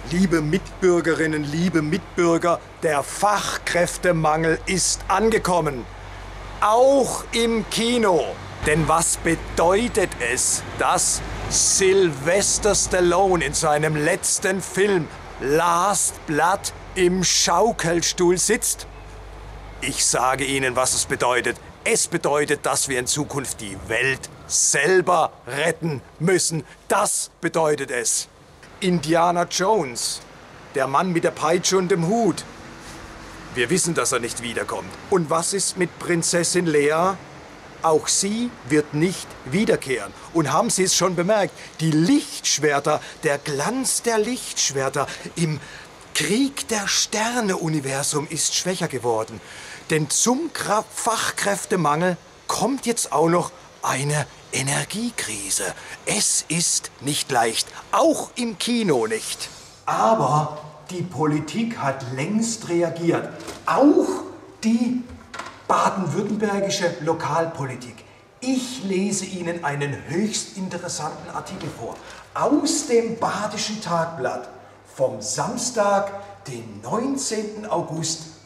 Liebe Mitbürgerinnen, liebe Mitbürger, der Fachkräftemangel ist angekommen. Auch im Kino. Denn was bedeutet es, dass Sylvester Stallone in seinem letzten Film Last Blood im Schaukelstuhl sitzt? Ich sage Ihnen, was es bedeutet. Es bedeutet, dass wir in Zukunft die Welt selber retten müssen. Das bedeutet es. Indiana Jones, der Mann mit der Peitsche und dem Hut. Wir wissen, dass er nicht wiederkommt. Und was ist mit Prinzessin Leia? Auch sie wird nicht wiederkehren. Und haben Sie es schon bemerkt? Die Lichtschwerter, der Glanz der Lichtschwerter im Krieg der Sterne-Universum ist schwächer geworden. Denn zum Fachkräftemangel kommt jetzt auch noch eine Energiekrise. Es ist nicht leicht, auch im Kino nicht. Aber die Politik hat längst reagiert. Auch die baden-württembergische Lokalpolitik. Ich lese Ihnen einen höchst interessanten Artikel vor. Aus dem Badischen Tagblatt vom Samstag, den 19. August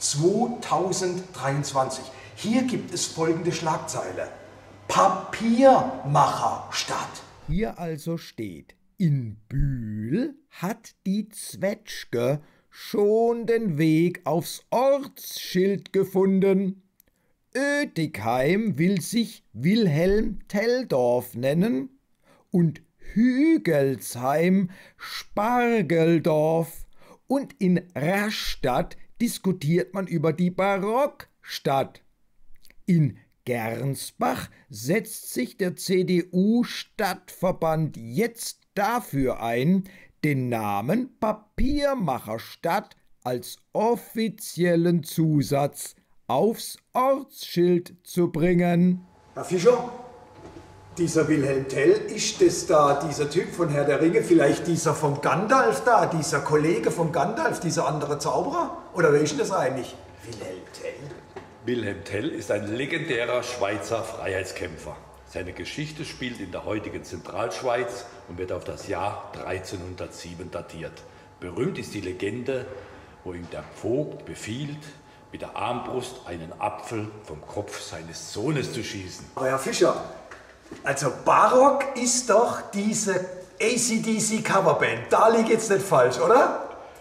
2023. Hier gibt es folgende Schlagzeile. Papiermacherstadt. Hier also steht, in Bühl hat die Zwetschge schon den Weg aufs Ortsschild gefunden. Oetigheim will sich Wilhelm-Tell-Dorf nennen und Hügelsheim Spargeldorf. Und in Rastatt diskutiert man über die Barockstadt. In Gernsbach setzt sich der CDU-Stadtverband jetzt dafür ein, den Namen Papiermacherstadt als offiziellen Zusatz aufs Ortsschild zu bringen. Herr Fischer, dieser Wilhelm Tell, ist das da dieser Typ von Herr der Ringe, vielleicht dieser vom Gandalf da, dieser Kollege vom Gandalf, dieser andere Zauberer? Oder wer ist denn das eigentlich? Wilhelm Tell? Wilhelm Tell ist ein legendärer Schweizer Freiheitskämpfer. Seine Geschichte spielt in der heutigen Zentralschweiz und wird auf das Jahr 1307 datiert. Berühmt ist die Legende, wo ihm der Vogt befiehlt, mit der Armbrust einen Apfel vom Kopf seines Sohnes zu schießen. Aber Herr Fischer, also Barock ist doch diese AC/DC-Coverband. Da liegt jetzt nicht falsch, oder?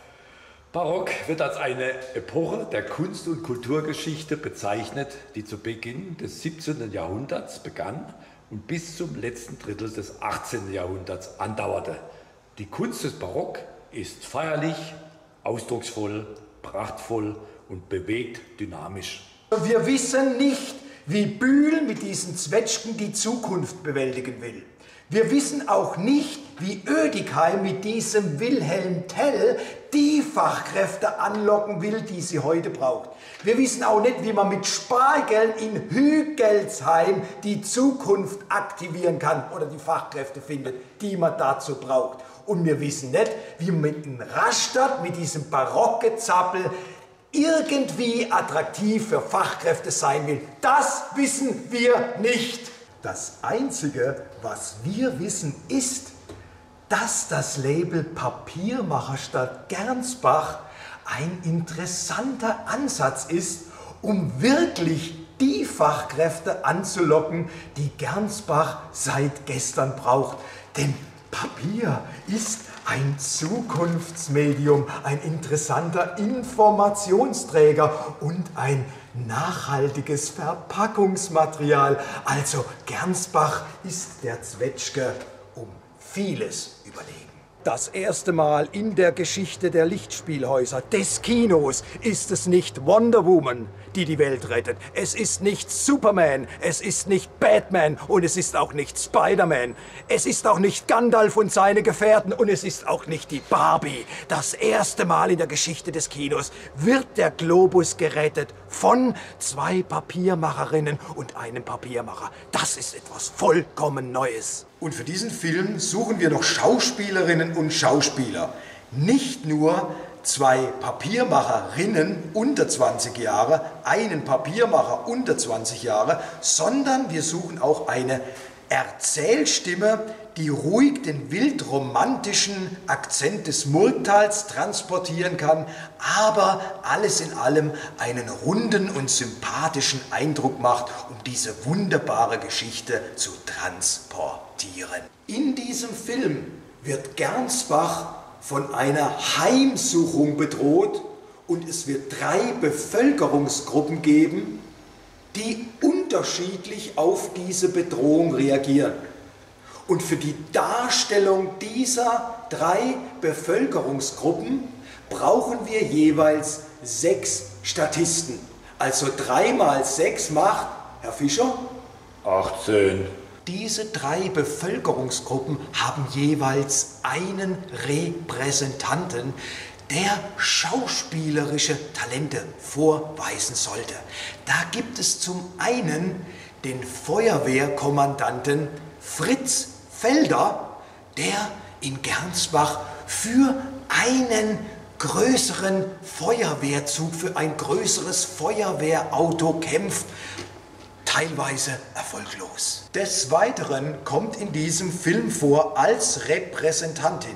Barock wird als eine Epoche der Kunst- und Kulturgeschichte bezeichnet, die zu Beginn des 17. Jahrhunderts begann und bis zum letzten Drittel des 18. Jahrhunderts andauerte. Die Kunst des Barock ist feierlich, ausdrucksvoll, prachtvoll und bewegt dynamisch. Wir wissen nicht, wie Bühl mit diesen Zwetschgen die Zukunft bewältigen will. Wir wissen auch nicht, wie Oedigheim mit diesem Wilhelm Tell die Fachkräfte anlocken will, die sie heute braucht. Wir wissen auch nicht, wie man mit Spargeln in Hügelsheim die Zukunft aktivieren kann oder die Fachkräfte findet, die man dazu braucht. Und wir wissen nicht, wie man in Rastatt mit diesem barocke Zappel irgendwie attraktiv für Fachkräfte sein will. Das wissen wir nicht. Das Einzige, was wir wissen, ist, dass das Label Papiermacherstadt Gernsbach ein interessanter Ansatz ist, um wirklich die Fachkräfte anzulocken, die Gernsbach seit gestern braucht. Denn Papier ist ein Zukunftsmedium, ein interessanter Informationsträger und ein nachhaltiges Verpackungsmaterial. Also Gernsbach ist der Zwetschge um vieles überlegen. Das erste Mal in der Geschichte der Lichtspielhäuser, des Kinos, ist es nicht Wonder Woman, die die Welt rettet. Es ist nicht Superman, es ist nicht Batman und es ist auch nicht Spider-Man. Es ist auch nicht Gandalf und seine Gefährten und es ist auch nicht die Barbie. Das erste Mal in der Geschichte des Kinos wird der Globus gerettet von 2 Papiermacherinnen und einem Papiermacher. Das ist etwas vollkommen Neues. Und für diesen Film suchen wir noch Schauspielerinnen und Schauspieler. Nicht nur 2 Papiermacherinnen unter 20 Jahre, einen Papiermacher unter 20 Jahre, sondern wir suchen auch eine Erzählstimme, die ruhig den wildromantischen Akzent des Murgtals transportieren kann, aber alles in allem einen runden und sympathischen Eindruck macht, um diese wunderbare Geschichte zu transportieren. In diesem Film wird Gernsbach von einer Heimsuchung bedroht und es wird 3 Bevölkerungsgruppen geben, die unterschiedlich auf diese Bedrohung reagieren. Und für die Darstellung dieser 3 Bevölkerungsgruppen brauchen wir jeweils 6 Statisten. Also 3 mal 6 macht, Herr Fischer? 18. Diese 3 Bevölkerungsgruppen haben jeweils einen Repräsentanten, der schauspielerische Talente vorweisen sollte. Da gibt es zum einen den Feuerwehrkommandanten Fritz Felder, der in Gernsbach für einen größeren Feuerwehrzug, für ein größeres Feuerwehrauto kämpft, teilweise erfolglos. Des Weiteren kommt in diesem Film vor als Repräsentantin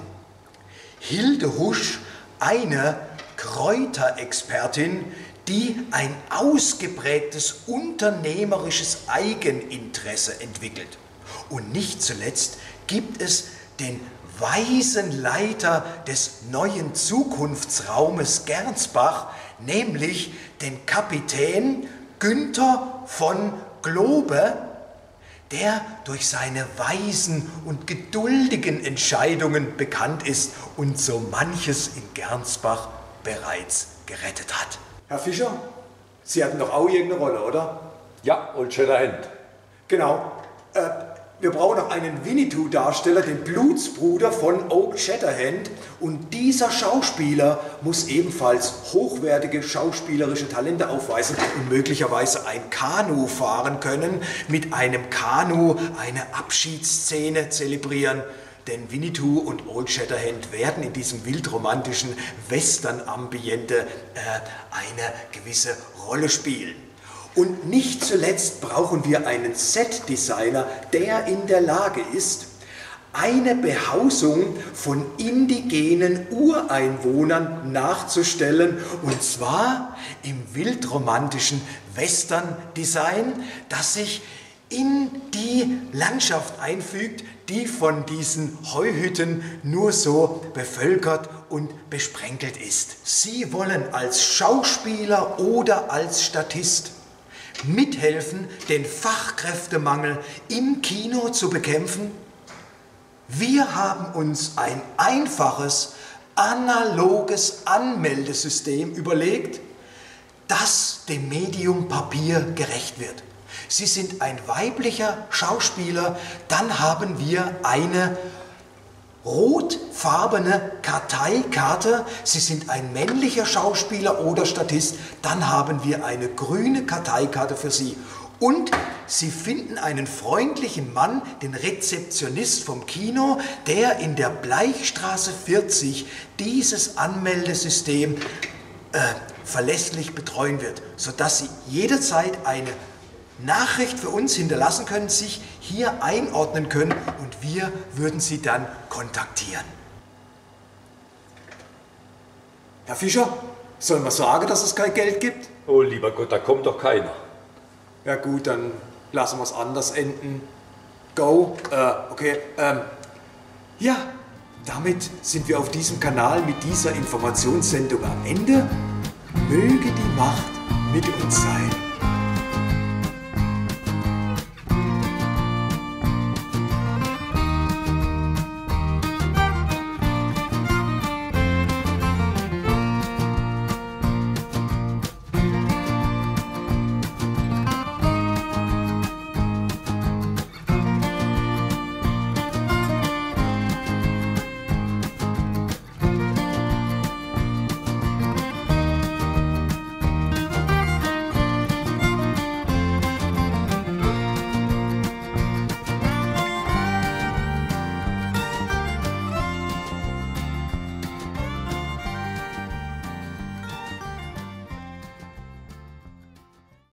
Hilde Husch, eine Kräuterexpertin, die ein ausgeprägtes unternehmerisches Eigeninteresse entwickelt. Und nicht zuletzt gibt es den weisen Leiter des neuen Zukunftsraumes Gernsbach, nämlich den Kapitän Günther von Globe, der durch seine weisen und geduldigen Entscheidungen bekannt ist und so manches in Gernsbach bereits gerettet hat. Herr Fischer, Sie hatten doch auch irgendeine Rolle, oder? Ja, Old Shatterhand. Genau. Wir brauchen noch einen Winnetou-Darsteller, den Blutsbruder von Old Shatterhand. Und dieser Schauspieler muss ebenfalls hochwertige schauspielerische Talente aufweisen und möglicherweise ein Kanu fahren können, mit einem Kanu eine Abschiedsszene zelebrieren. Denn Winnetou und Old Shatterhand werden in diesem wildromantischen Western-Ambiente eine gewisse Rolle spielen. Und nicht zuletzt brauchen wir einen Set-Designer, der in der Lage ist, eine Behausung von indigenen Ureinwohnern nachzustellen, und zwar im wildromantischen Western-Design, das sich in die Landschaft einfügt, die von diesen Heuhütten nur so bevölkert und besprenkelt ist. Sie wollen als Schauspieler oder als Statist mithelfen, den Fachkräftemangel im Kino zu bekämpfen? Wir haben uns ein einfaches, analoges Anmeldesystem überlegt, das dem Medium Papier gerecht wird. Sie sind ein weiblicher Schauspieler, dann haben wir eine rotfarbene Karteikarte. Sie sind ein männlicher Schauspieler oder Statist, dann haben wir eine grüne Karteikarte für Sie. Und Sie finden einen freundlichen Mann, den Rezeptionist vom Kino, der in der Bleichstraße 40 dieses Anmeldesystem verlässlich betreuen wird, sodass Sie jederzeit eine Nachricht für uns hinterlassen können, sich hier einordnen können und wir würden Sie dann kontaktieren. Herr Fischer, sollen wir sagen, dass es kein Geld gibt? Oh, lieber Gott, da kommt doch keiner. Ja gut, dann lassen wir es anders enden. Go. Okay. Ja, damit sind wir auf diesem Kanal mit dieser Informationssendung am Ende. Möge die Macht mit uns sein.